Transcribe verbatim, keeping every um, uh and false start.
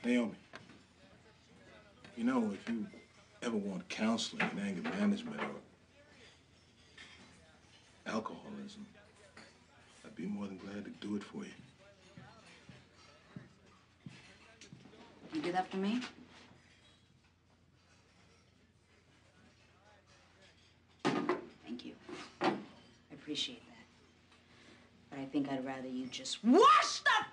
Naomi, you know, if you ever want counseling in anger management or alcoholism, I'd be more than glad to do it for you. You do that for me? Thank you. I appreciate that. But I think I'd rather you just wash the